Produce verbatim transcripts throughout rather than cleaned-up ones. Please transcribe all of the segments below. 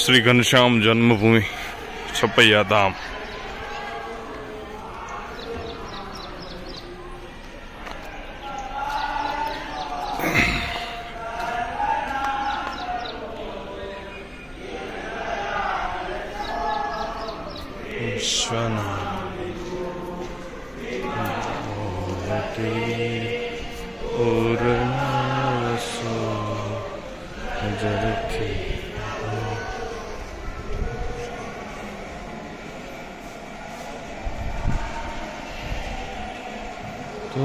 श्री घनश्याम जन्मभूमि छपैया धाम। तो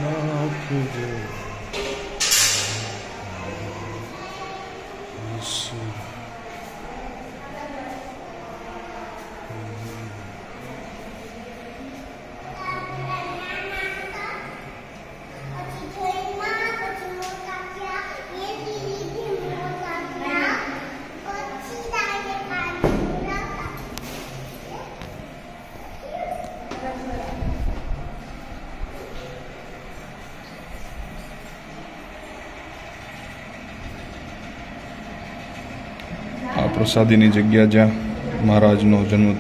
आ प्रसादीनी जग्या ज्यां महाराजनो जन्म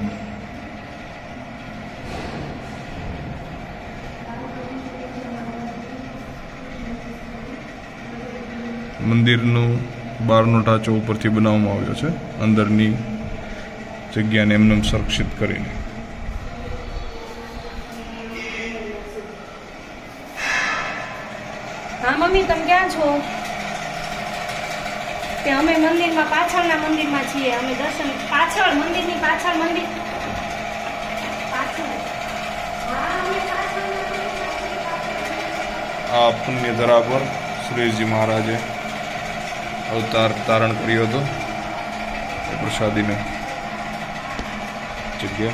मंदिरनो बारनो ढांचो उपरथी बनाववामां आव्यो छे अंदरनी जग्याने एमनेम संरक्षित करीने। हाँ मम्मी तमे क्या छो? ते अमे मंदिर में पाछळना मंदिर में छीए। अमे दर्शन पाछळ मंदिर नी पाछळ मंदिर पाछळ आ पुण्य धरा पर सुरेशजी महाराजे अवतार धारण कर्यो हतो। प्रसादीने जग्या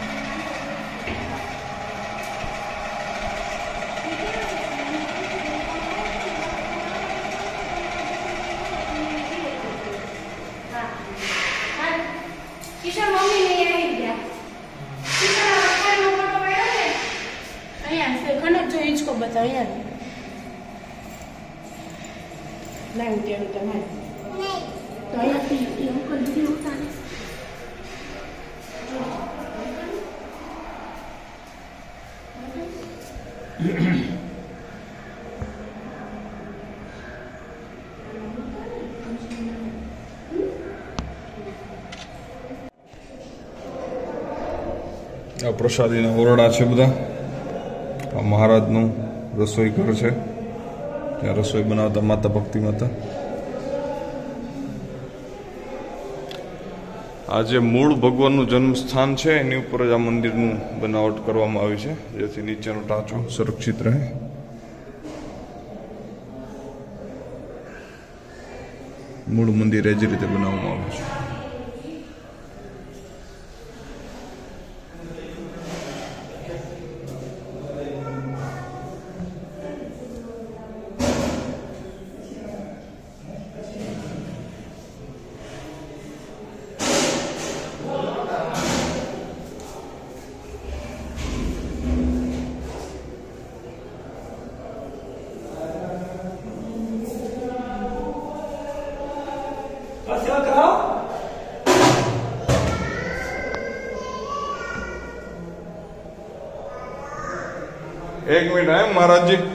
किशोर मम्मी ने आई गया। किशोर अखार नो फोटो पाड्यो छे अहींया से खंड जो हिंचको बताव्या लाव तेरू तमारे नहीं तो अहींया पी ई अंकल वीडियो उतारे आ प्रसादीना ओरडा छे बधा। आ महाराजनु रसोई घर छे त्यां रसोई बनावता माता भक्ति माता। आ जे मूळ भगवाननु जन्म स्थान छे एनी उपर ज आ मंदिरनु बनावट करवामां आवी छे जेथी नीचेनो ढांचो सुरक्षित रहे। मूळ मंदिर ए ज रीते बनाववामां आव्युं छे। एक मिनट है महाराज जी।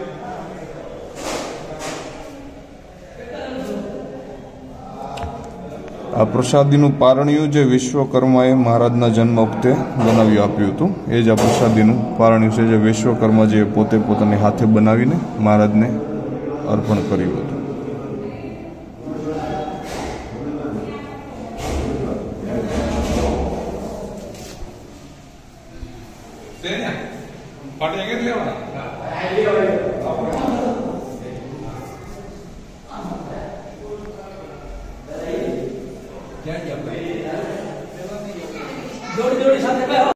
आ प्रसादीनु पारणिયું जे विश्वकर्माए महाराजना जन्म वखते बनावी आप्युं हतुं ए ज आ प्रसादीनु पारणिયું छे जे विश्वकर्मा जे पोते पोतानी हाथे बनावीने महाराजने अर्पण कर्युं हतुं। पाटिया के लेवाना क्या क्या जोड़ी जोड़ी साथ में